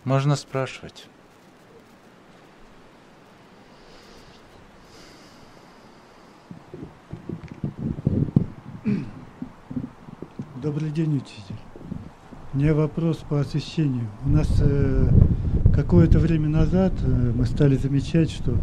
Можно спрашивать. Добрый день, учитель. У меня вопрос по освещению. У нас какое-то время назад мы стали замечать, что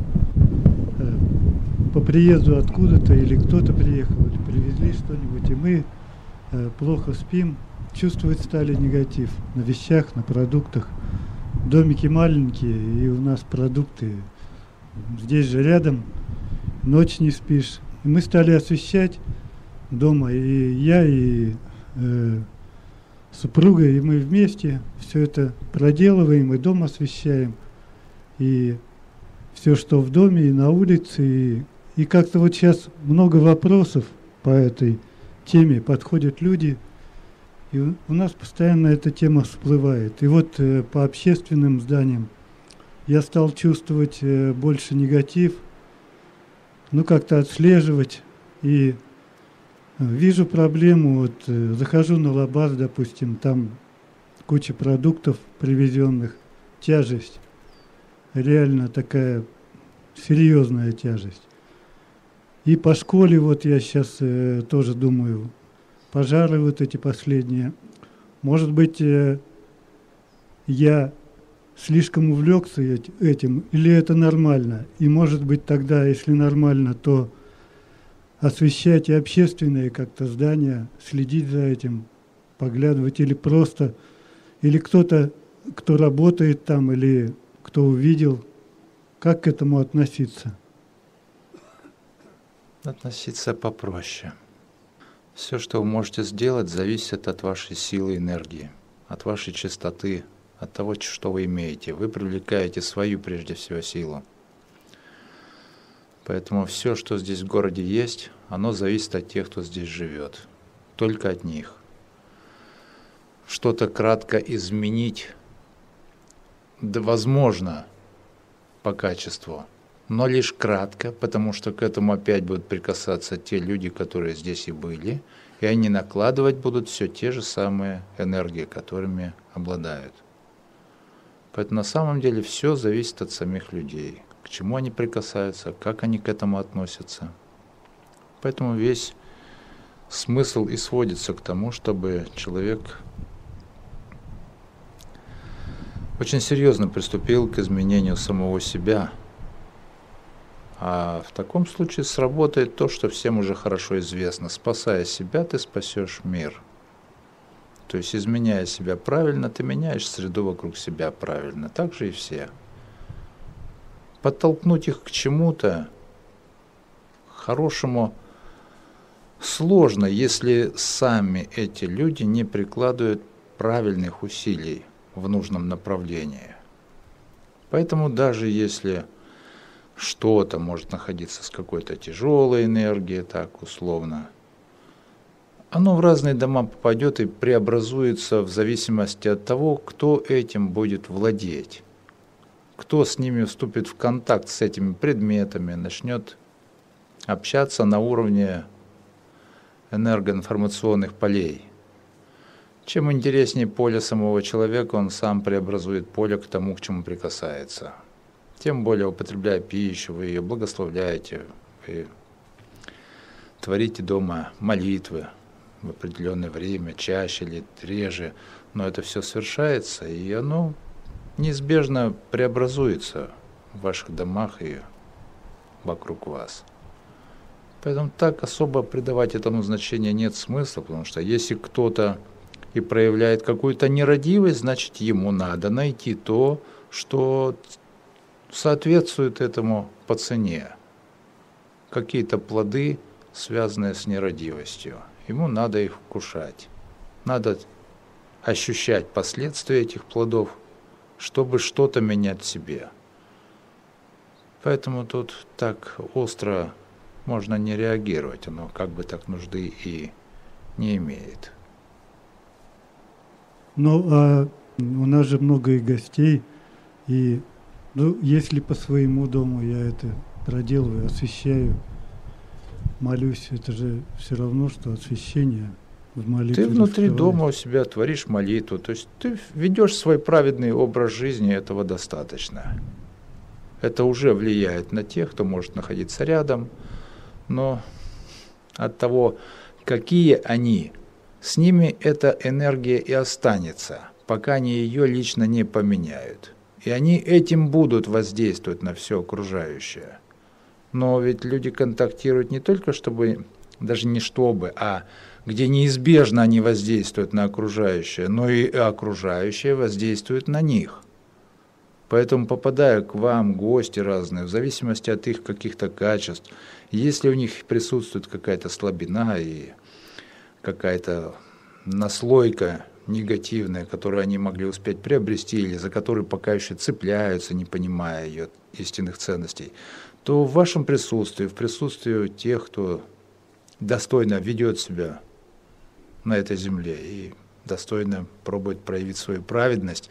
по приезду откуда-то или кто-то приехал, или привезли что-нибудь, и мы плохо спим, чувствовать стали негатив на вещах, на продуктах. Домики маленькие, и у нас продукты здесь же рядом, ночь не спишь. И мы стали освещать дома, и я, и супруга, и мы вместе все это проделываем, и дом освещаем, и все, что в доме, и на улице, и как-то вот сейчас много вопросов по этой теме, подходят люди, и у нас постоянно эта тема всплывает. И вот по общественным зданиям я стал чувствовать больше негатив, как-то отслеживать, и вижу проблему, вот захожу на Лабаз, допустим, там куча продуктов привезенных, тяжесть, реально такая серьезная тяжесть. И по школе вот я сейчас тоже думаю, пожары вот эти последние, может быть, я слишком увлекся этим, или это нормально? И может быть тогда, если нормально, то освещать и общественные как-то здания, следить за этим, поглядывать, или просто, или кто-то, кто работает там, или кто увидел, как к этому относиться? Относиться попроще. Все, что вы можете сделать, зависит от вашей силы и энергии, от вашей чистоты, от того, что вы имеете. Вы привлекаете свою, прежде всего, силу. Поэтому все, что здесь в городе есть, оно зависит от тех, кто здесь живет. Только от них. Что-то кратко изменить, да, возможно, по качеству, но лишь кратко, потому что к этому опять будут прикасаться те люди, которые здесь и были, и они накладывать будут все те же самые энергии, которыми обладают. Поэтому на самом деле все зависит от самих людей, к чему они прикасаются, как они к этому относятся. Поэтому весь смысл и сводится к тому, чтобы человек очень серьезно приступил к изменению самого себя. А в таком случае сработает то, что всем уже хорошо известно. Спасая себя, ты спасешь мир. То есть, изменяя себя правильно, ты меняешь среду вокруг себя правильно. Так же и все. Подтолкнуть их к чему-то хорошему сложно, если сами эти люди не прикладывают правильных усилий в нужном направлении. Поэтому даже если что-то может находиться с какой-то тяжелой энергией, так условно, оно в разные дома попадет и преобразуется в зависимости от того, кто этим будет владеть, кто с ними вступит в контакт с этими предметами, начнет общаться на уровне энергоинформационных полей. Чем интереснее поле самого человека, он сам преобразует поле к тому, к чему прикасается. Тем более, употребляя пищу, вы ее благословляете, вы творите дома молитвы в определенное время, чаще или реже, но это все совершается, и оно неизбежно преобразуется в ваших домах и вокруг вас. Поэтому так особо придавать этому значения нет смысла, потому что если кто-то и проявляет какую-то нерадивость, значит, ему надо найти то, что соответствует этому по цене. Какие-то плоды, связанные с нерадивостью. Ему надо их вкушать. Надо ощущать последствия этих плодов, чтобы что-то менять в себе. Поэтому тут так остро можно не реагировать. Оно как бы так нужды и не имеет. А у нас же много и гостей, и если по своему дому я это проделываю, освещаю, молюсь, это же все равно, что освещение. в молитве. Ты внутри дома у себя творишь молитву, то есть ты ведешь свой праведный образ жизни, этого достаточно. Это уже влияет на тех, кто может находиться рядом, но от того, какие они, с ними эта энергия и останется, пока они ее лично не поменяют. И они этим будут воздействовать на все окружающее. Но ведь люди контактируют не только чтобы, даже не чтобы, а где неизбежно они воздействуют на окружающее, но и окружающее воздействует на них. Поэтому, попадая к вам гости разные, в зависимости от их каких-то качеств, если у них присутствует какая-то слабина и какая-то наслойка негативная, которую они могли успеть приобрести, или за которую пока еще цепляются, не понимая ее истинных ценностей, то в вашем присутствии, в присутствии тех, кто достойно ведет себя на этой земле и достойно пробует проявить свою праведность,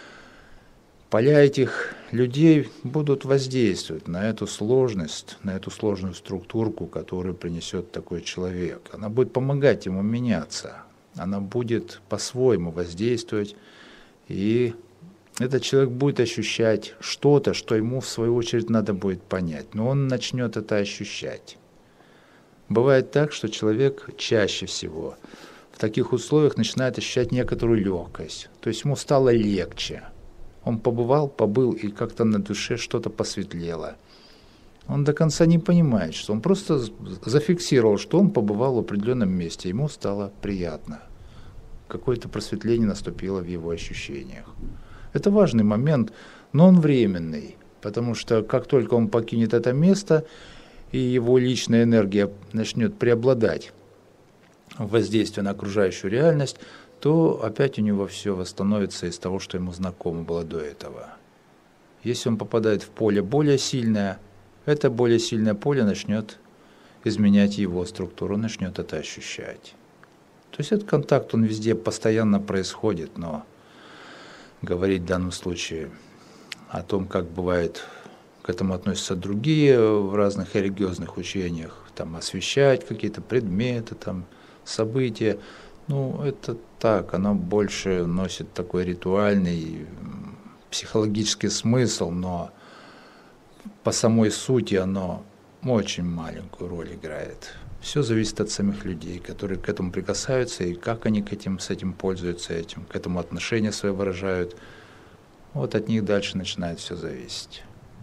поля этих людей будут воздействовать на эту сложность, на эту сложную структурку, которую принесет такой человек. Она будет помогать ему меняться, она будет по-своему воздействовать, и этот человек будет ощущать что-то, что ему в свою очередь надо будет понять, но он начнет это ощущать. Бывает так, что человек чаще всего в таких условиях начинает ощущать некоторую легкость, то есть ему стало легче. Он побыл, и как-то на душе что-то посветлело. Он до конца не понимает, что он просто зафиксировал, что он побывал в определенном месте, ему стало приятно. Какое-то просветление наступило в его ощущениях. Это важный момент, но он временный, потому что как только он покинет это место, и его личная энергия начнет преобладать в воздействии на окружающую реальность, то опять у него все восстановится из того, что ему знакомо было до этого. Если он попадает в поле более сильное, это более сильное поле начнет изменять его структуру, начнет это ощущать. То есть этот контакт, он везде постоянно происходит, но говорить в данном случае о том, как бывает, к этому относятся другие в разных религиозных учениях, там освещать какие-то предметы, там события, это так, оно больше носит такой ритуальный, психологический смысл, но по самой сути оно очень маленькую роль играет. Все зависит от самих людей, которые к этому прикасаются, и как они с этим пользуются, к этому отношение свое выражают. Вот от них дальше начинает все зависеть.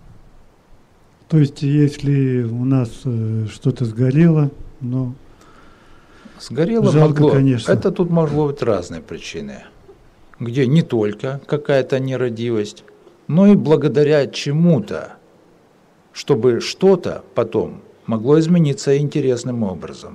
То есть, если у нас что-то сгорело, Сгорело жалко, могло. Конечно. Это тут могло быть разные причины, где не только какая-то нерадивость, но и благодаря чему-то, чтобы что-то потом могло измениться интересным образом.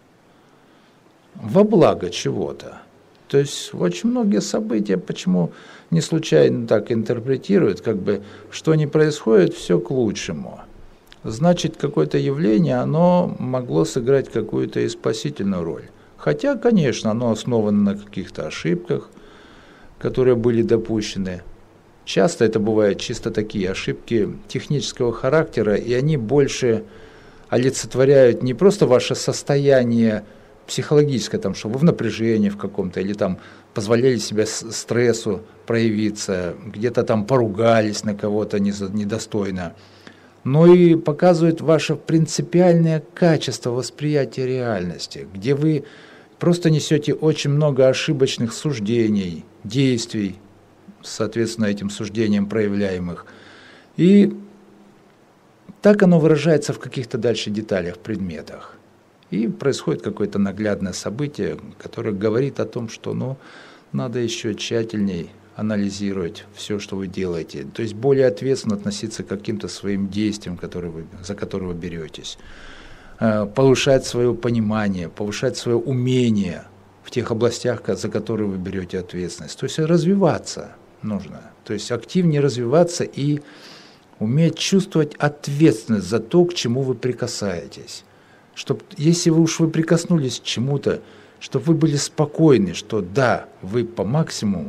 Во благо чего-то. То есть очень многие события, почему не случайно так интерпретируют, что ни происходит, все к лучшему. Значит, какое-то явление, оно могло сыграть какую-то и спасительную роль. Хотя, конечно, оно основано на каких-то ошибках, которые были допущены. Часто это бывают чисто такие ошибки технического характера, и они больше олицетворяют не просто ваше состояние психологическое, что вы в напряжении в каком-то, или позволяли себе стрессу проявиться, где-то поругались на кого-то недостойно, но и показывает ваше принципиальное качество восприятия реальности, где вы просто несете очень много ошибочных суждений, действий, соответственно, этим суждениям проявляемых. И так оно выражается в каких-то дальше деталях, предметах. И происходит какое-то наглядное событие, которое говорит о том, что надо еще тщательней анализировать все, что вы делаете. То есть более ответственно относиться к каким-то своим действиям, за которые вы беретесь. Повышать свое понимание, повышать свое умение в тех областях, за которые вы берете ответственность. То есть развиваться нужно. То есть активнее развиваться и уметь чувствовать ответственность за то, к чему вы прикасаетесь. Чтобы, если вы прикоснулись к чему-то, чтобы вы были спокойны, что да, вы по максимуму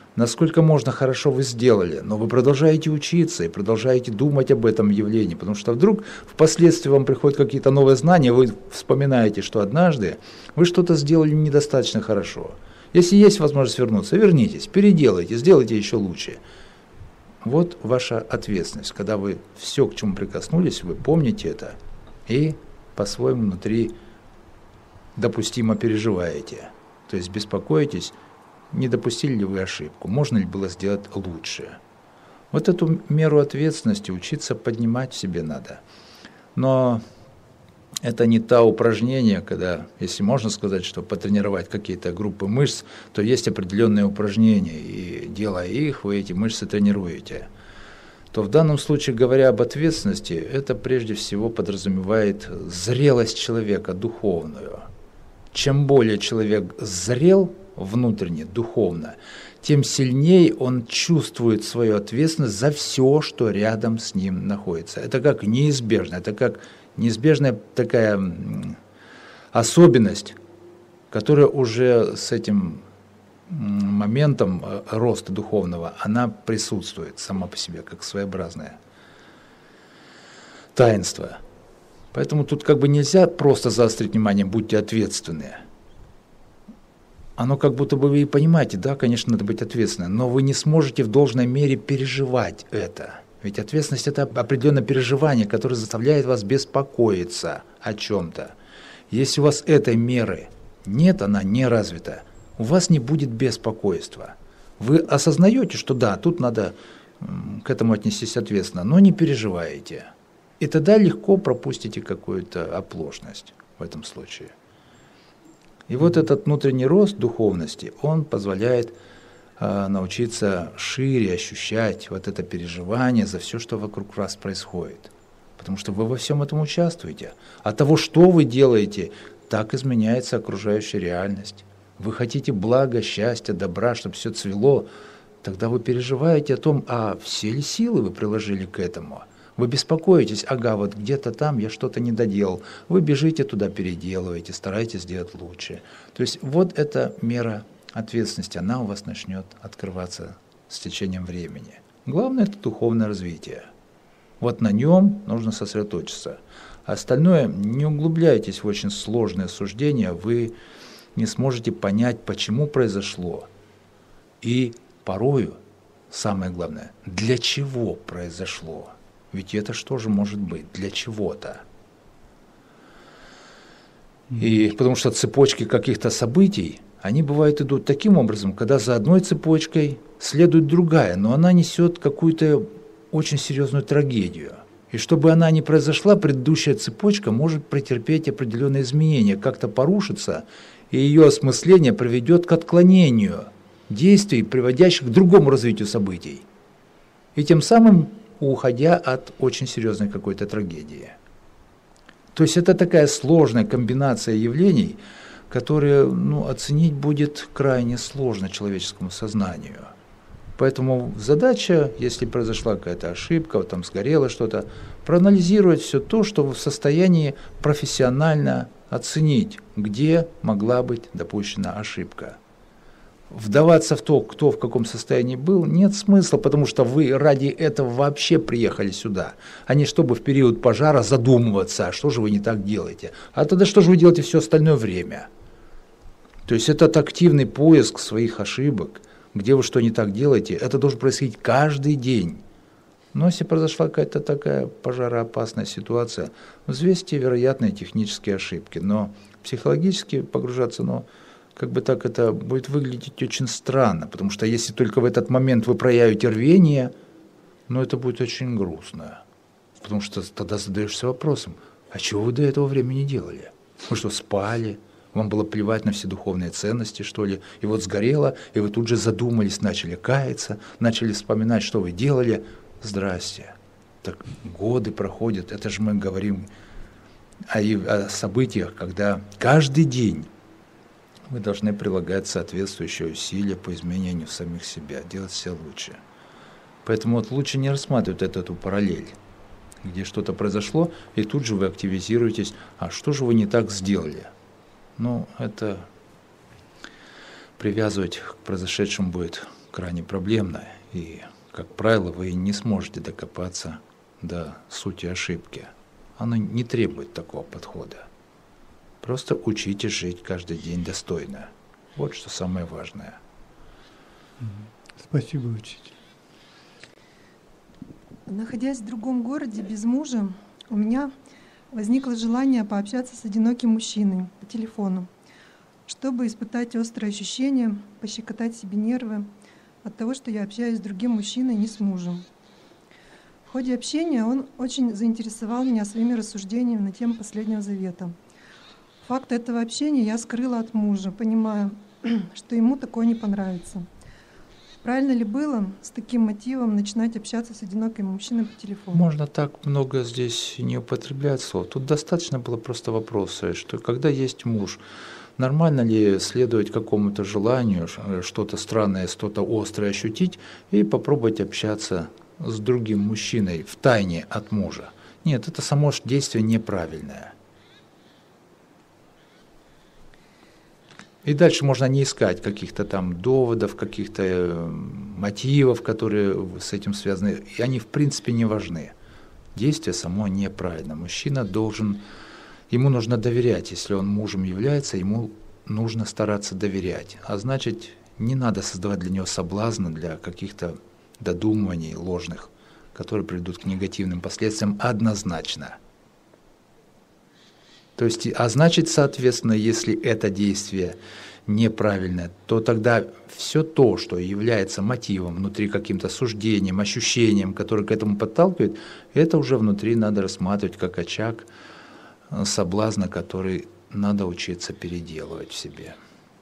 насколько можно хорошо вы сделали, но вы продолжаете учиться и продолжаете думать об этом явлении, потому что вдруг впоследствии вам приходят какие-то новые знания, вы вспоминаете, что однажды вы что-то сделали недостаточно хорошо. Если есть возможность вернуться, вернитесь, переделайте, сделайте еще лучше. Вот ваша ответственность, когда вы все, к чему прикоснулись, вы помните это и по-своему внутри допустимо переживаете, то есть беспокоитесь, не допустили ли вы ошибку, можно ли было сделать лучше. Вот эту меру ответственности учиться поднимать в себе надо. Но это не та упражнение, когда, если можно сказать, что потренировать какие-то группы мышц, то есть определенные упражнения, и делая их, вы эти мышцы тренируете. То в данном случае, говоря об ответственности, это прежде всего подразумевает зрелость человека духовную. Чем более человек зрел внутренне, духовно, тем сильнее он чувствует свою ответственность за все, что рядом с ним находится. Это как неизбежно, это как неизбежная такая особенность, которая уже с этим моментом роста духовного, она присутствует сама по себе, как своеобразное таинство. Поэтому тут как бы нельзя просто заострить внимание, будьте ответственны. Оно как будто бы вы и понимаете, да, конечно, надо быть ответственным, но вы не сможете в должной мере переживать это. Ведь ответственность – это определенное переживание, которое заставляет вас беспокоиться о чем-то. Если у вас этой меры нет, она не развита, у вас не будет беспокойства. Вы осознаете, что да, тут надо к этому отнестись ответственно, но не переживаете. И тогда легко пропустите какую-то оплошность в этом случае. И вот этот внутренний рост духовности, он позволяет научиться шире ощущать вот это переживание за все, что вокруг вас происходит. Потому что вы во всем этом участвуете. От того, что вы делаете, так изменяется окружающая реальность. Вы хотите блага, счастья, добра, чтобы все цвело, тогда вы переживаете о том, а все ли силы вы приложили к этому. Вы беспокоитесь, ага, вот где-то там я что-то не доделал. Вы бежите туда, переделываете, стараетесь сделать лучше. То есть вот эта мера ответственности, она у вас начнет открываться с течением времени. Главное – это духовное развитие. Вот на нем нужно сосредоточиться. А остальное, не углубляйтесь в очень сложные суждения, вы не сможете понять, почему произошло. И порою, самое главное, для чего произошло. Ведь это что же может быть? Для чего-то. И потому что цепочки каких-то событий, они бывают идут таким образом, когда за одной цепочкой следует другая, но она несет какую-то очень серьезную трагедию. И чтобы она не произошла, предыдущая цепочка может претерпеть определенные изменения, как-то порушиться, и ее осмысление приведет к отклонению действий, приводящих к другому развитию событий. И тем самым уходя от очень серьезной какой-то трагедии. То есть это такая сложная комбинация явлений, которые оценить будет крайне сложно человеческому сознанию. Поэтому задача, если произошла какая-то ошибка, вот там сгорело что-то, проанализировать все то, что вы в состоянии профессионально оценить, где могла быть допущена ошибка. Вдаваться в то, кто в каком состоянии был, нет смысла, потому что вы ради этого вообще приехали сюда, а не чтобы в период пожара задумываться, а что же вы не так делаете. А тогда что же вы делаете все остальное время? То есть этот активный поиск своих ошибок, где вы что не так делаете, это должен происходить каждый день. Но если произошла какая-то такая пожароопасная ситуация, взвесьте вероятные технические ошибки, но психологически погружаться, как бы так это будет выглядеть очень странно, потому что если только в этот момент вы проявите рвение, это будет очень грустно. Потому что тогда задаешься вопросом, а чего вы до этого времени делали? Вы что, спали? Вам было плевать на все духовные ценности, что ли? И вот сгорело, и вы тут же задумались, начали каяться, начали вспоминать, что вы делали. Здрасте. Так годы проходят, это же мы говорим о событиях, когда каждый день вы должны прилагать соответствующие усилия по изменению самих себя, делать все лучше. Поэтому лучше не рассматривать эту параллель, где что-то произошло, и тут же вы активизируетесь, а что же вы не так сделали? Это привязывать к произошедшему будет крайне проблемно, и, как правило, вы не сможете докопаться до сути ошибки. Оно не требует такого подхода. Просто учитесь жить каждый день достойно. Вот что самое важное. Спасибо, учитель. Находясь в другом городе без мужа, у меня возникло желание пообщаться с одиноким мужчиной по телефону, чтобы испытать острые ощущения, пощекотать себе нервы от того, что я общаюсь с другим мужчиной, не с мужем. В ходе общения он очень заинтересовал меня своими рассуждениями на тему Последнего Завета. Факт этого общения я скрыла от мужа, понимая, что ему такое не понравится. Правильно ли было с таким мотивом начинать общаться с одиноким мужчиной по телефону? Можно так много здесь не употреблять слов. Тут достаточно было просто вопроса, что когда есть муж, нормально ли следовать какому-то желанию, что-то странное, что-то острое ощутить и попробовать общаться с другим мужчиной втайне от мужа? Нет, это само действие неправильное. И дальше можно не искать каких-то там доводов, каких-то мотивов, которые с этим связаны. И они в принципе не важны. Действие само неправильно. Мужчина ему нужно доверять. Если он мужем является, ему нужно стараться доверять. А значит, не надо создавать для него соблазна, для каких-то додумываний ложных, которые приведут к негативным последствиям однозначно. То есть, а значит, соответственно, если это действие неправильное, то тогда все то, что является мотивом внутри, каким-то суждением, ощущением, которое к этому подталкивает, это уже внутри надо рассматривать как очаг соблазна, который надо учиться переделывать в себе.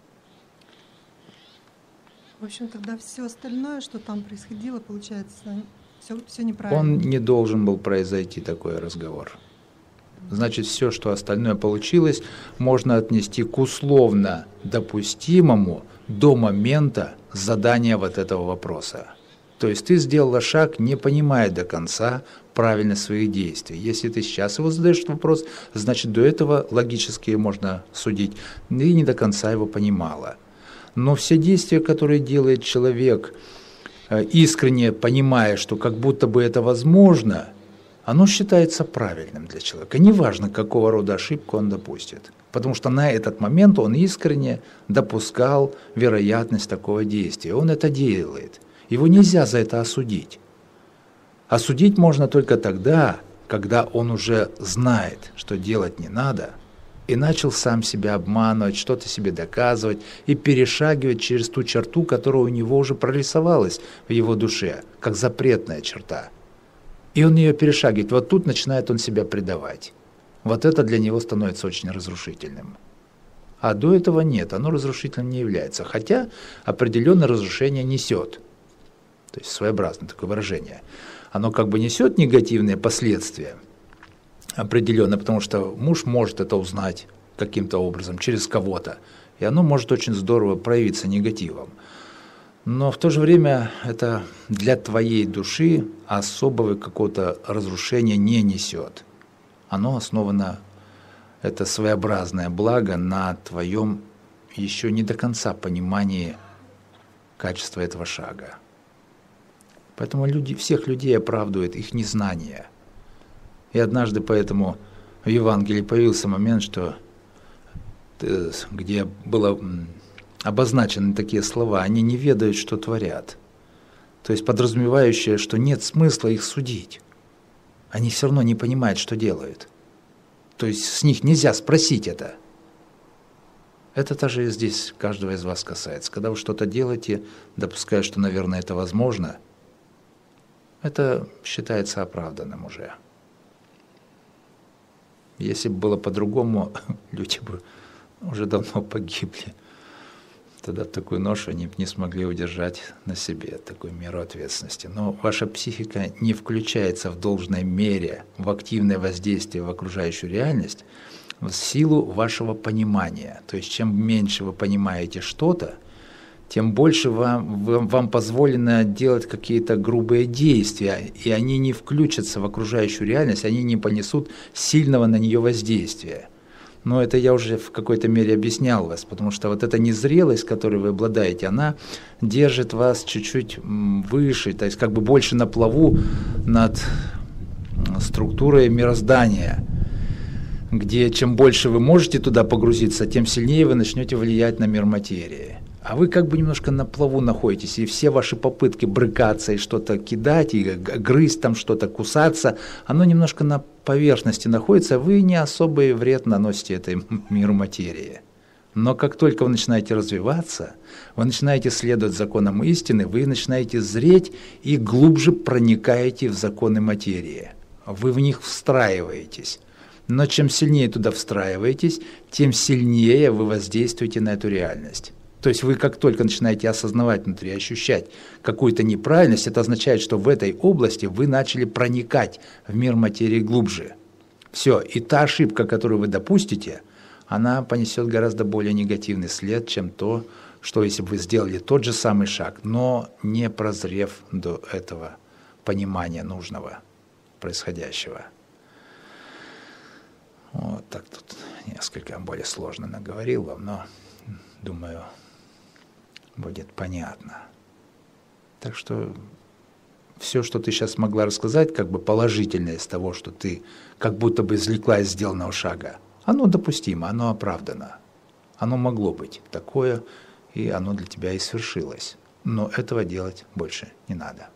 В общем, тогда все остальное, что там происходило, получается, все неправильно. Он не должен был произойти, такой разговор. Значит, все, что остальное получилось, можно отнести к условно допустимому до момента задания вот этого вопроса. То есть ты сделала шаг, не понимая до конца правильно своих действий. Если ты сейчас его задаешь этот вопрос, значит, до этого логически можно судить, и не до конца его понимала. Но все действия, которые делает человек, искренне понимая, что как будто бы это возможно, оно считается правильным для человека. Неважно, какого рода ошибку он допустит. Потому что на этот момент он искренне допускал вероятность такого действия. Он это делает. Его нельзя за это осудить. Осудить можно только тогда, когда он уже знает, что делать не надо, и начал сам себя обманывать, что-то себе доказывать и перешагивать через ту черту, которая у него уже прорисовалась в его душе, как запретная черта. И он ее перешагивает. Вот тут начинает он себя предавать. Вот это для него становится очень разрушительным. А до этого нет, оно разрушительным не является. Хотя определенное разрушение несет. То есть своеобразное такое выражение. Оно как бы несет негативные последствия определенно, потому что муж может это узнать каким-то образом, через кого-то. И оно может очень здорово проявиться негативом. Но в то же время это для твоей души особого какого-то разрушения не несет. Оно основано, это своеобразное благо, на твоем еще не до конца понимании качества этого шага. Поэтому всех людей оправдывает их незнание. И однажды поэтому в Евангелии появился момент, где было обозначены такие слова: они не ведают, что творят. То есть подразумевающее, что нет смысла их судить. Они все равно не понимают, что делают. То есть с них нельзя спросить это. Это также и здесь каждого из вас касается. Когда вы что-то делаете, допуская, что, наверное, это возможно, это считается оправданным уже. Если бы было по-другому, люди бы уже давно погибли. Тогда такую ношу они бы не смогли удержать на себе, такую меру ответственности. Но ваша психика не включается в должной мере в активное воздействие в окружающую реальность в силу вашего понимания. То есть чем меньше вы понимаете что-то, тем больше вам позволено делать какие-то грубые действия, и они не включатся в окружающую реальность, они не понесут сильного на нее воздействия. Но это я уже в какой-то мере объяснял вас, потому что вот эта незрелость, которой вы обладаете, она держит вас чуть-чуть выше, то есть как бы больше на плаву над структурой мироздания, где чем больше вы можете туда погрузиться, тем сильнее вы начнете влиять на мир материи. А вы как бы немножко на плаву находитесь, и все ваши попытки брыкаться и что-то кидать, и грызть там что-то, кусаться, оно немножко на поверхности находится, вы не особый вред наносите этой миру материи. Но как только вы начинаете развиваться, вы начинаете следовать законам истины, вы начинаете зреть и глубже проникаете в законы материи. Вы в них встраиваетесь. Но чем сильнее туда встраиваетесь, тем сильнее вы воздействуете на эту реальность. То есть вы как только начинаете осознавать внутри, ощущать какую-то неправильность, это означает, что в этой области вы начали проникать в мир материи глубже. Все, и та ошибка, которую вы допустите, она понесет гораздо более негативный след, чем то, что если бы вы сделали тот же самый шаг, но не прозрев до этого понимания нужного, происходящего. Вот так тут несколько более сложно наговорил вам, но, думаю, будет понятно. Так что все, что ты сейчас могла рассказать, как бы положительное из того, что ты как будто бы извлекла из сделанного шага, оно допустимо, оно оправдано. Оно могло быть такое, и оно для тебя и свершилось. Но этого делать больше не надо.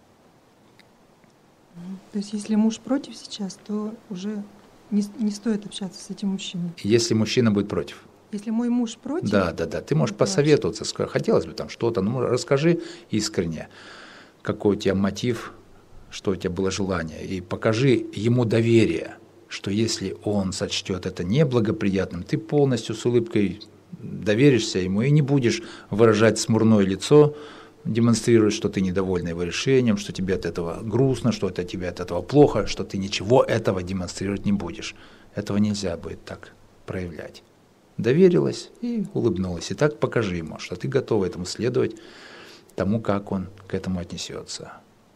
То есть если муж против сейчас, то уже не стоит общаться с этим мужчиной? Если мужчина будет против. Если мой муж против... Да, ты можешь посоветоваться, хотелось бы там что-то, ну расскажи искренне, какой у тебя мотив, что у тебя было желание, и покажи ему доверие, что если он сочтет это неблагоприятным, ты полностью с улыбкой доверишься ему и не будешь выражать смурное лицо, демонстрировать, что ты недовольна его решением, что тебе от этого грустно, что это тебе от этого плохо, что ты ничего этого демонстрировать не будешь. Этого нельзя будет так проявлять. Доверилась и улыбнулась. И так покажи ему, что ты готова этому следовать, тому, как он к этому отнесется.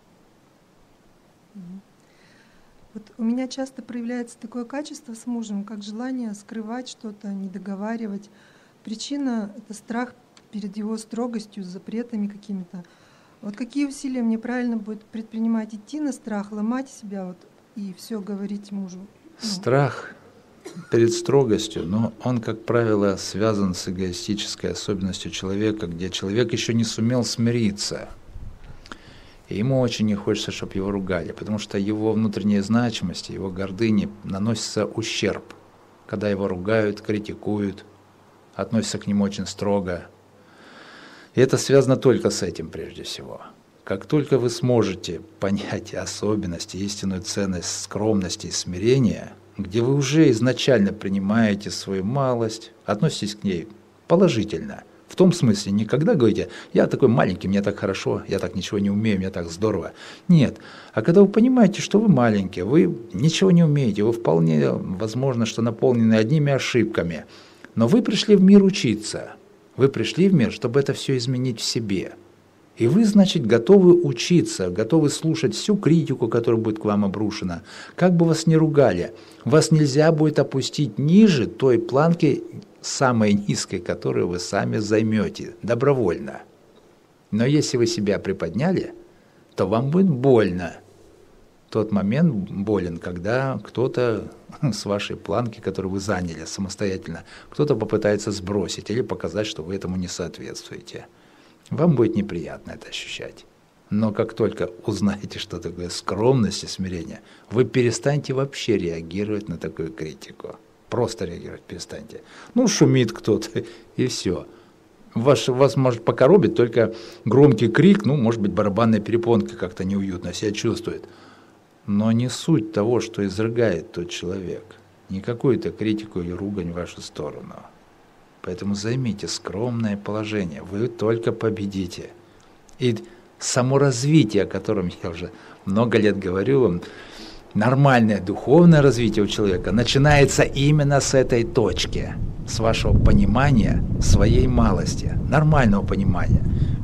Вот у меня часто проявляется такое качество с мужем, как желание скрывать что-то, не договаривать. Причина — это страх перед его строгостью, запретами какими-то. Вот какие усилия мне правильно будет предпринимать? Идти на страх, ломать себя вот, и все говорить мужу? Страх перед строгостью, но он, как правило, связан с эгоистической особенностью человека, где человек еще не сумел смириться. И ему очень не хочется, чтобы его ругали, потому что его внутренней значимости, его гордыне наносится ущерб, когда его ругают, критикуют, относятся к нему очень строго. И это связано только с этим прежде всего. Как только вы сможете понять особенности, истинную ценность скромности и смирения, где вы уже изначально принимаете свою малость, относитесь к ней положительно, в том смысле, не когда говорите, я такой маленький, мне так хорошо, я так ничего не умею, мне так здорово. Нет, а когда вы понимаете, что вы маленький, вы ничего не умеете, вы вполне возможно, что наполнены одними ошибками, но вы пришли в мир учиться, вы пришли в мир, чтобы это все изменить в себе. И вы, значит, готовы учиться, готовы слушать всю критику, которая будет к вам обрушена. Как бы вас ни ругали, вас нельзя будет опустить ниже той планки, самой низкой, которую вы сами займете, добровольно. Но если вы себя приподняли, то вам будет больно. Тот момент болен, когда кто-то с вашей планки, которую вы заняли самостоятельно, кто-то попытается сбросить или показать, что вы этому не соответствуете. Вам будет неприятно это ощущать. Но как только узнаете, что такое скромность и смирение, вы перестанете вообще реагировать на такую критику. Просто реагировать перестаньте. Ну, шумит кто-то, и все. Вас может покоробить только громкий крик, ну, может быть, барабанная перепонка как-то неуютно себя чувствует. Но не суть того, что изрыгает тот человек. Не какую-то критику или ругань в вашу сторону. Поэтому займите скромное положение, вы только победите. И само развитие, о котором я уже много лет говорю вам, нормальное духовное развитие у человека начинается именно с этой точки, с вашего понимания своей малости, нормального понимания.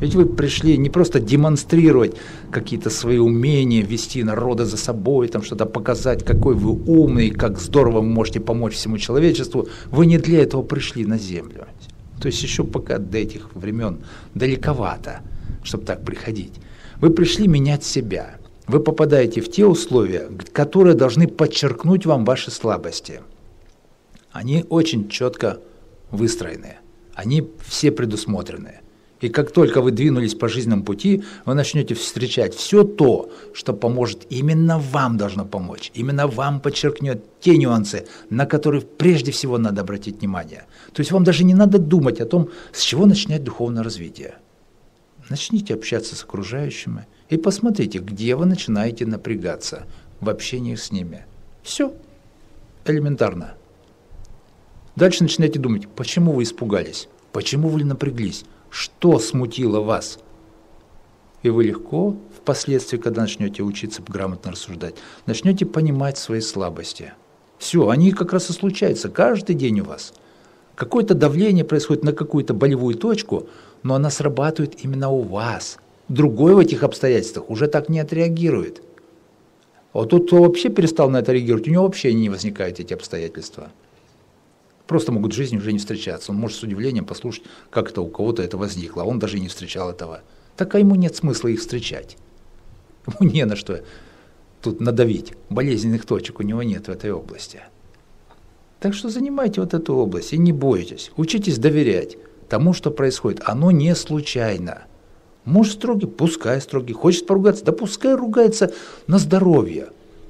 Ведь вы пришли не просто демонстрировать какие-то свои умения, вести народа за собой, там что-то показать, какой вы умный, как здорово вы можете помочь всему человечеству. Вы не для этого пришли на землю. То есть еще пока до этих времен далековато, чтобы так приходить. Вы пришли менять себя. Вы попадаете в те условия, которые должны подчеркнуть вам ваши слабости. Они очень четко выстроены. Они все предусмотрены. И как только вы двинулись по жизненному пути, вы начнете встречать все то, что поможет именно вам должно помочь. Именно вам подчеркнет те нюансы, на которые прежде всего надо обратить внимание. То есть вам даже не надо думать о том, с чего начинать духовное развитие. Начните общаться с окружающими и посмотрите, где вы начинаете напрягаться в общении с ними. Все элементарно. Дальше начинаете думать, почему вы испугались, почему вы напряглись, что смутило вас. И вы легко, впоследствии, когда начнете учиться грамотно рассуждать, начнете понимать свои слабости. Все, они как раз и случаются каждый день у вас. Какое-то давление происходит на какую-то болевую точку, но она срабатывает именно у вас. Другой в этих обстоятельствах уже так не отреагирует. А тот, кто вообще перестал на это реагировать, у него вообще не возникают эти обстоятельства. Просто могут в жизни уже не встречаться. Он может с удивлением послушать, как это у кого-то это возникло, а он даже и не встречал этого. Так а ему нет смысла их встречать. Ему не на что тут надавить. Болезненных точек у него нет в этой области. Так что занимайте вот эту область и не бойтесь. Учитесь доверять тому, что происходит. Оно не случайно. Муж строгий, пускай строгий. Хочет поругаться, да пускай ругается на здоровье.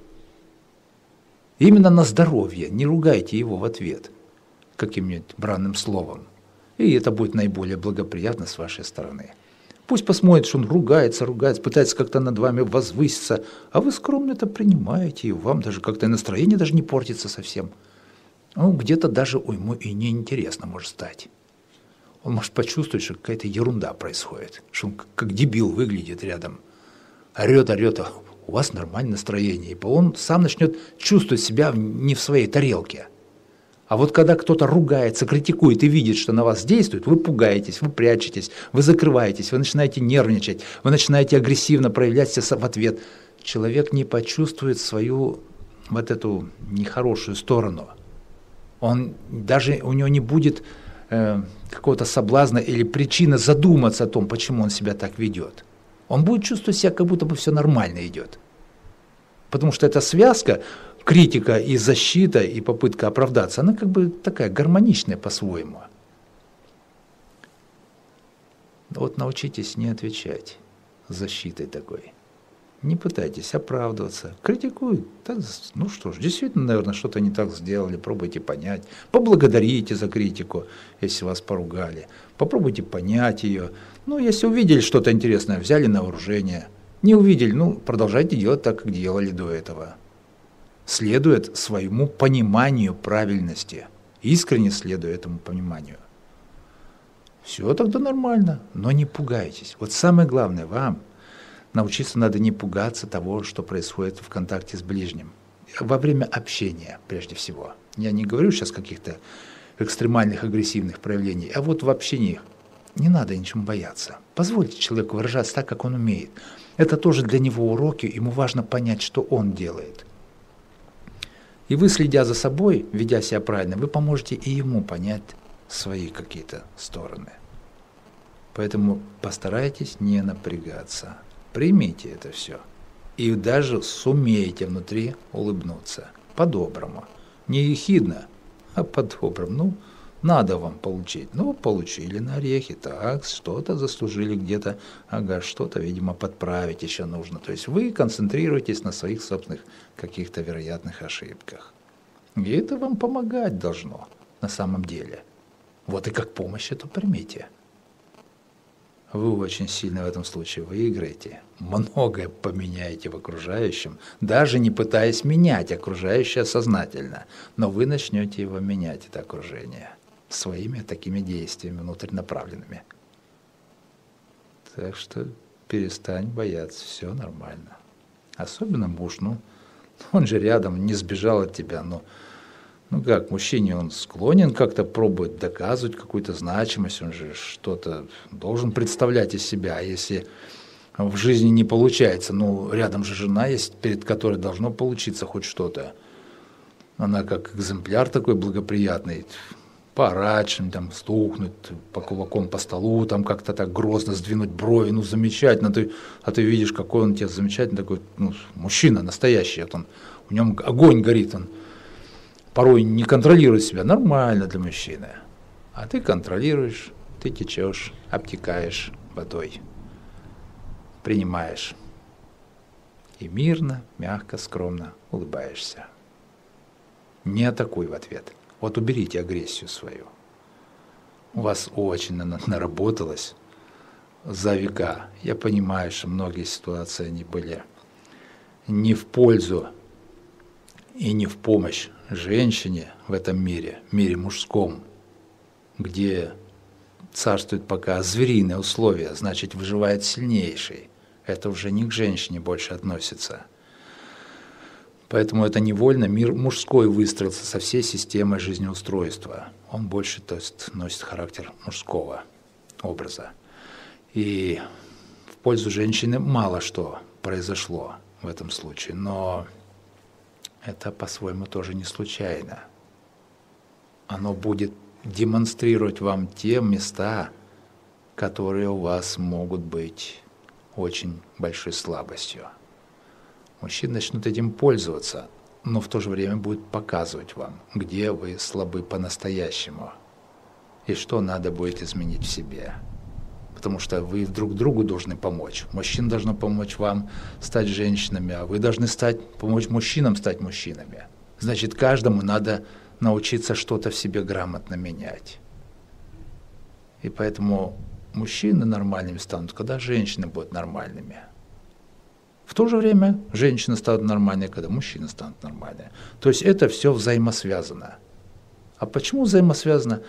Именно на здоровье. Не ругайте его в ответ каким-нибудь бранным словом. И это будет наиболее благоприятно с вашей стороны. Пусть посмотрит, что он ругается, пытается как-то над вами возвыситься, а вы скромно это принимаете, и вам даже как-то настроение даже не портится совсем. Ну, где-то даже ему и неинтересно может стать. Он может почувствовать, что какая-то ерунда происходит, что он как дебил выглядит рядом. Орет, а у вас нормальное настроение. И он сам начнет чувствовать себя не в своей тарелке. А вот когда кто-то ругается, критикует и видит, что на вас действует, вы пугаетесь, вы прячетесь, вы закрываетесь, вы начинаете нервничать, вы начинаете агрессивно проявлять себя в ответ. Человек не почувствует свою вот эту нехорошую сторону. Он даже у него не будет какого-то соблазна или причины задуматься о том, почему он себя так ведет. Он будет чувствовать себя, как будто бы все нормально идет. Потому что эта связка, критика и защита, и попытка оправдаться, она как бы такая гармоничная по-своему. Вот научитесь не отвечать защитой такой. Не пытайтесь оправдываться. Критикуют. Ну что ж, действительно, наверное, что-то не так сделали. Пробуйте понять. Поблагодарите за критику, если вас поругали. Попробуйте понять ее. Ну, если увидели что-то интересное, взяли на вооружение. Не увидели, продолжайте делать так, как делали до этого. Следует своему пониманию правильности. Искренне следуя этому пониманию. Все тогда нормально, но не пугайтесь. Вот самое главное вам научиться надо не пугаться того, что происходит в контакте с ближним. Во время общения, прежде всего. Я не говорю сейчас каких-то экстремальных агрессивных проявлений, а вот в общении не надо ничем бояться. Позвольте человеку выражаться так, как он умеет. Это тоже для него уроки, ему важно понять, что он делает. И вы, следя за собой, ведя себя правильно, вы поможете и ему понять свои какие-то стороны. Поэтому постарайтесь не напрягаться. Примите это все. И даже сумеете внутри улыбнуться. По-доброму. Не ехидно, а по-доброму. Надо вам получить. Получили на орехи. Так, что-то заслужили где-то. Ага, что-то, видимо, подправить еще нужно. То есть вы концентрируетесь на своих собственных каких-то вероятных ошибках. И это вам помогать должно на самом деле. Вот и как помощь это примите. Вы очень сильно в этом случае выиграете, многое поменяете в окружающем, даже не пытаясь менять окружающее сознательно, но вы начнете его менять, это окружение, своими такими действиями внутреннаправленными. Так что перестань бояться, все нормально. Особенно муж, он же рядом, не сбежал от тебя, Ну как, мужчине он склонен как-то пробовать доказывать какую-то значимость, он же что-то должен представлять из себя, а если в жизни не получается, ну рядом же жена есть, перед которой должно получиться хоть что-то. Она как экземпляр такой благоприятный, поорать, там, стукнуть по кулаком по столу, там как-то так грозно сдвинуть брови, ну замечательно, а ты видишь, какой он тебе замечательный такой, ну, мужчина настоящий, вот он, в нем огонь горит, он порой не контролирует себя, нормально для мужчины, а ты контролируешь, ты течешь, обтекаешь водой, принимаешь и мирно, мягко, скромно улыбаешься. Не атакуй в ответ. Вот уберите агрессию свою. У вас очень наработалось за века. Я понимаю, что многие ситуации они были не в пользу и не в помощь женщине в этом мире мужском, где царствует пока звериные условия, значит, выживает сильнейший. Это уже не к женщине больше относится. Поэтому это невольно мир мужской выстроился со всей системой жизнеустройства. Он больше, то есть, носит характер мужского образа. И в пользу женщины мало что произошло в этом случае, но это по-своему тоже не случайно. Оно будет демонстрировать вам те места, которые у вас могут быть очень большой слабостью. Мужчины начнут этим пользоваться, но в то же время будут показывать вам, где вы слабы по-настоящему и что надо будет изменить в себе. Потому что вы друг другу должны помочь. Мужчина должен помочь вам стать женщинами, а вы должны помочь мужчинам стать мужчинами. Значит, каждому надо научиться что-то в себе грамотно менять. И поэтому мужчины нормальными станут, когда женщины будут нормальными. В то же время женщины станут нормальной, когда мужчины станут нормальными. То есть это все взаимосвязано. А почему взаимосвязано?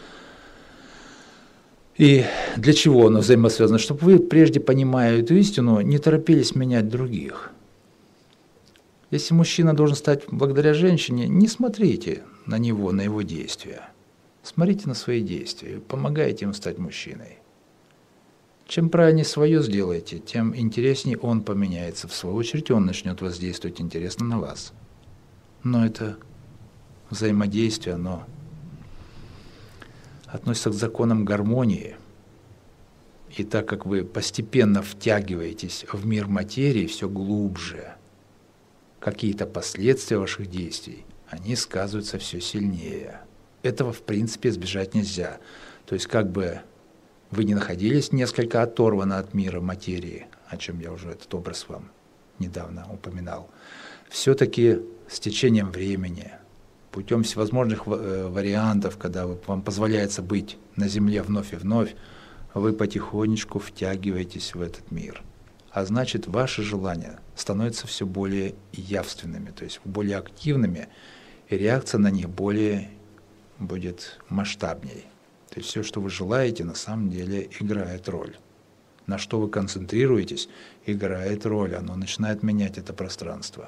И для чего оно взаимосвязано? Чтобы вы, прежде понимая эту истину, не торопились менять других. Если мужчина должен стать благодаря женщине, не смотрите на него, на его действия. Смотрите на свои действия, помогайте ему стать мужчиной. Чем правильнее свое сделаете, тем интереснее он поменяется. В свою очередь он начнет воздействовать интересно на вас. Но это взаимодействие, оно относится к законам гармонии. И так как вы постепенно втягиваетесь в мир материи все глубже, какие-то последствия ваших действий, они сказываются все сильнее. Этого, в принципе, избежать нельзя. То есть как бы вы не находились несколько оторваны от мира материи, о чем я уже этот образ вам недавно упоминал, все-таки с течением времени, путем всевозможных вариантов, когда вам позволяется быть на Земле вновь и вновь, вы потихонечку втягиваетесь в этот мир. А значит, ваши желания становятся все более явственными, то есть более активными, и реакция на них более будет масштабней. То есть все, что вы желаете, на самом деле играет роль. На что вы концентрируетесь, играет роль, оно начинает менять это пространство.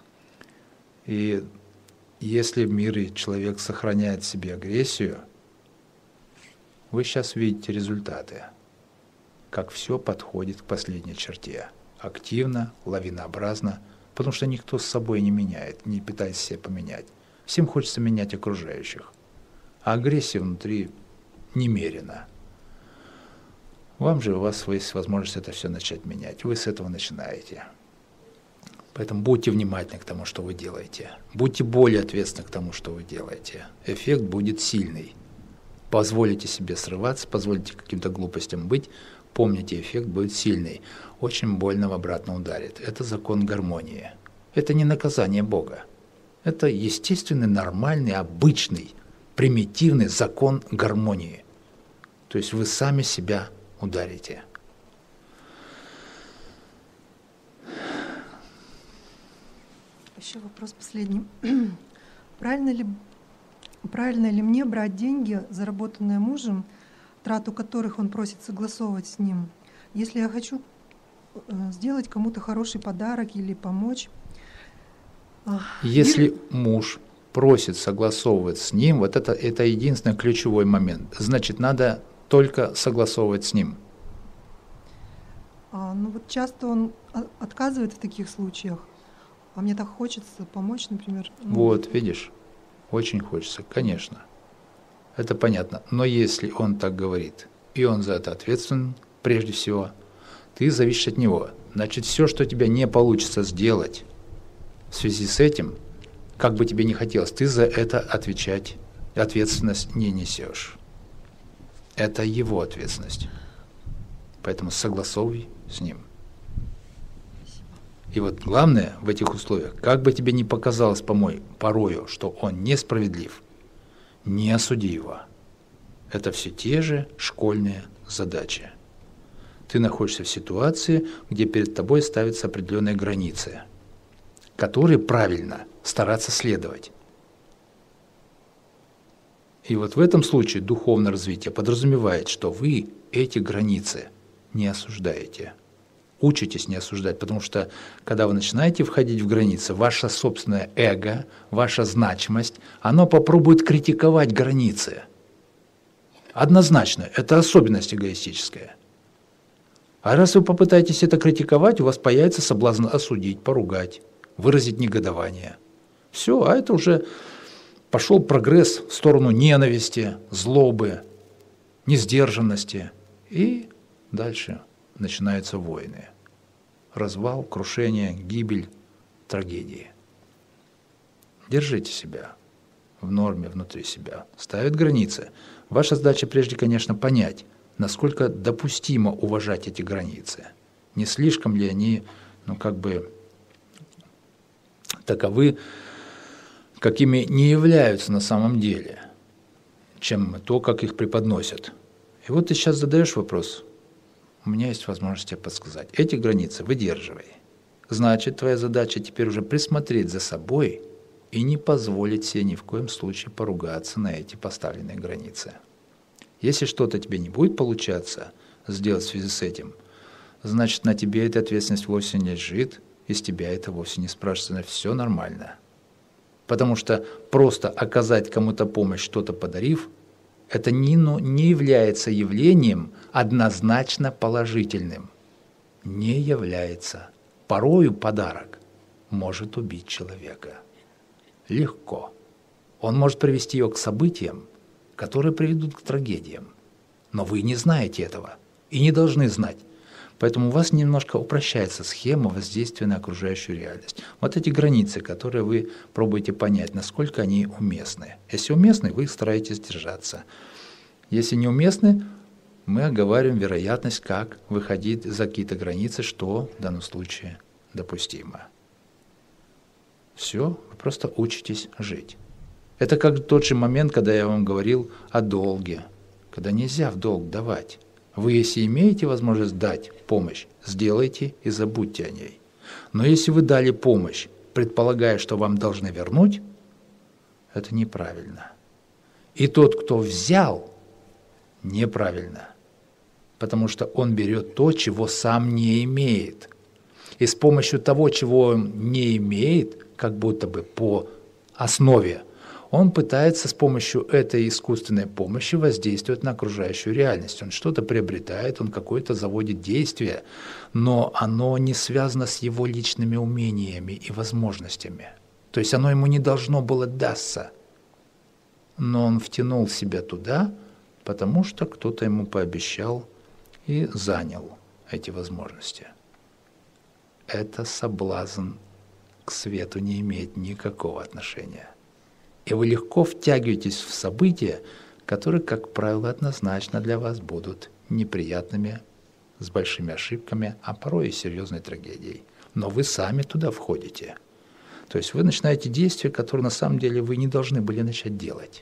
И если в мире человек сохраняет в себе агрессию, вы сейчас видите результаты, как все подходит к последней черте. Активно, лавинообразно, потому что никто с собой не меняет, не пытается себя поменять. Всем хочется менять окружающих. А агрессия внутри немерено. Вам же, у вас есть возможность это все начать менять. Вы с этого начинаете. Поэтому будьте внимательны к тому, что вы делаете. Будьте более ответственны к тому, что вы делаете. Эффект будет сильный. Позволите себе срываться, позволите каким-то глупостям быть, помните, эффект будет сильный. Очень больно в обратно ударит. Это закон гармонии. Это не наказание Бога. Это естественный, нормальный, обычный, примитивный закон гармонии. То есть вы сами себя ударите. Еще вопрос последний. Правильно ли мне брать деньги, заработанные мужем, трату которых он просит согласовывать с ним, если я хочу сделать кому-то хороший подарок или помочь? Если муж просит согласовывать с ним, вот это единственный ключевой момент. Значит, надо только согласовывать с ним. Ну вот часто он отказывает в таких случаях, а мне так хочется помочь, например. Вот, видишь, очень хочется, конечно. Это понятно. Но если он так говорит, и он за это ответственен, прежде всего, ты зависишь от него. Значит, все, что у тебя не получится сделать в связи с этим, как бы тебе ни хотелось, ты за это ответственность не несешь. Это его ответственность. Поэтому согласовывай с ним. И вот главное в этих условиях, как бы тебе ни показалось порою, что он несправедлив, не осуди его. Это все те же школьные задачи. Ты находишься в ситуации, где перед тобой ставятся определенные границы, которые правильно стараться следовать. И вот в этом случае духовное развитие подразумевает, что вы эти границы не осуждаете. Учитесь не осуждать, потому что, когда вы начинаете входить в границы, ваше собственное эго, ваша значимость, оно попробует критиковать границы. Однозначно, это особенность эгоистическая. А раз вы попытаетесь это критиковать, у вас появится соблазн осудить, поругать, выразить негодование. Все, а это уже пошел прогресс в сторону ненависти, злобы, несдержанности. И дальше начинаются войны. Развал, крушение, гибель, трагедии. Держите себя в норме внутри себя. Ставят границы. Ваша задача прежде, конечно, понять, насколько допустимо уважать эти границы. Не слишком ли они, таковы, какими не являются на самом деле, чем то, как их преподносят. И вот ты сейчас задаешь вопрос, у меня есть возможность тебе подсказать. Эти границы выдерживай. Значит, твоя задача теперь уже присмотреть за собой и не позволить себе ни в коем случае поругаться на эти поставленные границы. Если что-то тебе не будет получаться сделать в связи с этим, значит, на тебе эта ответственность вовсе не лежит, и с тебя это вовсе не спрашивается, все нормально. Потому что просто оказать кому-то помощь, что-то подарив, это не является явлением однозначно положительным. Не является. Порою подарок может убить человека. Легко. Он может привести его к событиям, которые приведут к трагедиям. Но вы не знаете этого и не должны знать. Поэтому у вас немножко упрощается схема воздействия на окружающую реальность. Вот эти границы, которые вы пробуете понять, насколько они уместны. Если уместны, вы стараетесь держаться. Если неуместны, мы оговариваем вероятность, как выходить за какие-то границы, что в данном случае допустимо. Все, вы просто учитесь жить. Это как тот же момент, когда я вам говорил о долге, когда нельзя в долг давать. Вы, если имеете возможность дать помощь, сделайте и забудьте о ней. Но если вы дали помощь, предполагая, что вам должны вернуть, это неправильно. И тот, кто взял, неправильно. Потому что он берет то, чего сам не имеет. И с помощью того, чего он не имеет, как будто бы по основе, он пытается с помощью этой искусственной помощи воздействовать на окружающую реальность. Он что-то приобретает, он какое-то заводит действие, но оно не связано с его личными умениями и возможностями. То есть оно ему не должно было даться. Но он втянул себя туда, потому что кто-то ему пообещал и занял эти возможности. Это соблазн к свету не имеет никакого отношения. И вы легко втягиваетесь в события, которые, как правило, однозначно для вас будут неприятными, с большими ошибками, а порой и серьезной трагедией. Но вы сами туда входите. То есть вы начинаете действия, которые на самом деле вы не должны были начать делать.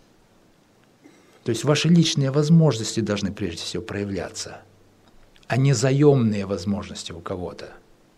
То есть ваши личные возможности должны прежде всего проявляться, а не заемные возможности у кого-то.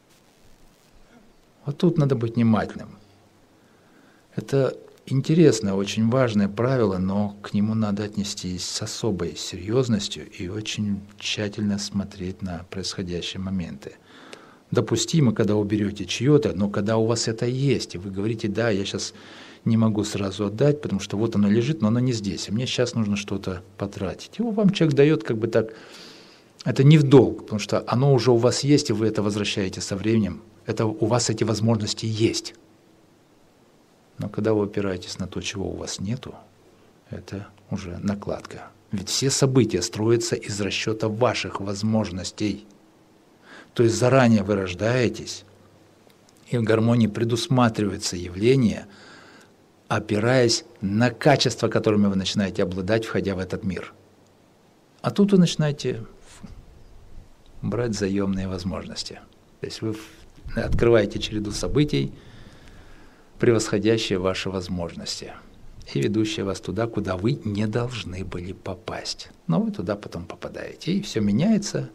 Вот тут надо быть внимательным. Это интересное, очень важное правило, но к нему надо отнестись с особой серьезностью и очень тщательно смотреть на происходящие моменты. Допустимо, когда вы берете чье-то, но когда у вас это есть, и вы говорите, да, я сейчас не могу сразу отдать, потому что вот оно лежит, но оно не здесь, а мне сейчас нужно что-то потратить. Его вам человек дает как бы так, это не в долг, потому что оно уже у вас есть, и вы это возвращаете со временем. Это у вас эти возможности есть. Но когда вы опираетесь на то, чего у вас нету, это уже накладка. Ведь все события строятся из расчета ваших возможностей. То есть заранее вы рождаетесь, и в гармонии предусматривается явление, опираясь на качества, которыми вы начинаете обладать, входя в этот мир. А тут вы начинаете брать заемные возможности. То есть вы открываете череду событий, превосходящие ваши возможности и ведущие вас туда, куда вы не должны были попасть. Но вы туда потом попадаете, и все меняется,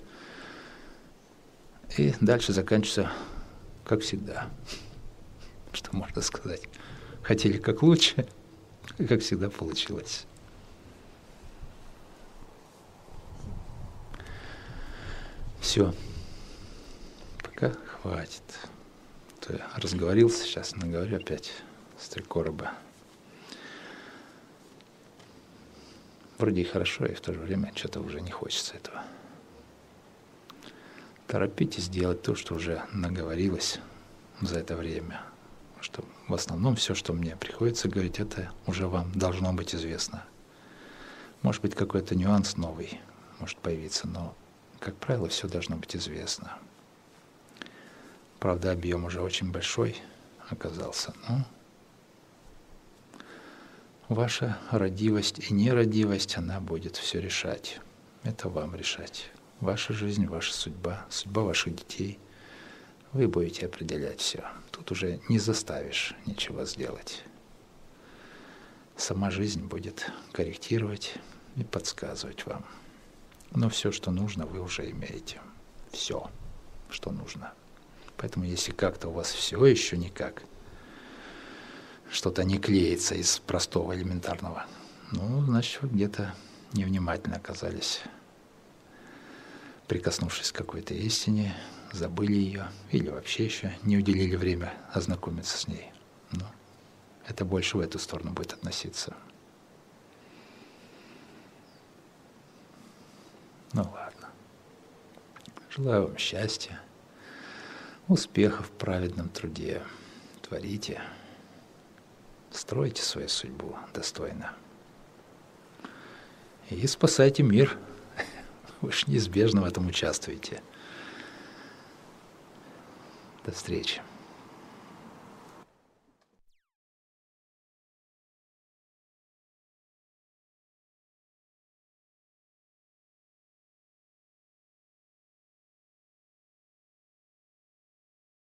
и дальше заканчивается как всегда. Что можно сказать? Хотели как лучше, как всегда получилось. Все. Пока хватит. То я разговорился, сейчас наговорю опять с 3 короба. Вроде и хорошо, и в то же время что-то уже не хочется этого. Торопитесь делать то, что уже наговорилось за это время. Что в основном все, что мне приходится говорить, это уже вам должно быть известно. Может быть, какой-то нюанс новый может появиться, но, как правило, все должно быть известно. Правда, объем уже очень большой оказался, но ваша родивость и нерадивость, она будет все решать. Это вам решать. Ваша жизнь, ваша судьба, судьба ваших детей. Вы будете определять все. Тут уже не заставишь ничего сделать. Сама жизнь будет корректировать и подсказывать вам. Но все, что нужно, вы уже имеете. Все, что нужно. Поэтому если как-то у вас все еще никак, что-то не клеится из простого, элементарного, ну, значит, вы где-то невнимательно оказались, прикоснувшись к какой-то истине, забыли ее или вообще еще не уделили время ознакомиться с ней. Но это больше в эту сторону будет относиться. Ну ладно. Желаю вам счастья, успехов в праведном труде. Творите, стройте свою судьбу достойно. И спасайте мир. Вы же неизбежно в этом участвуете. До встречи.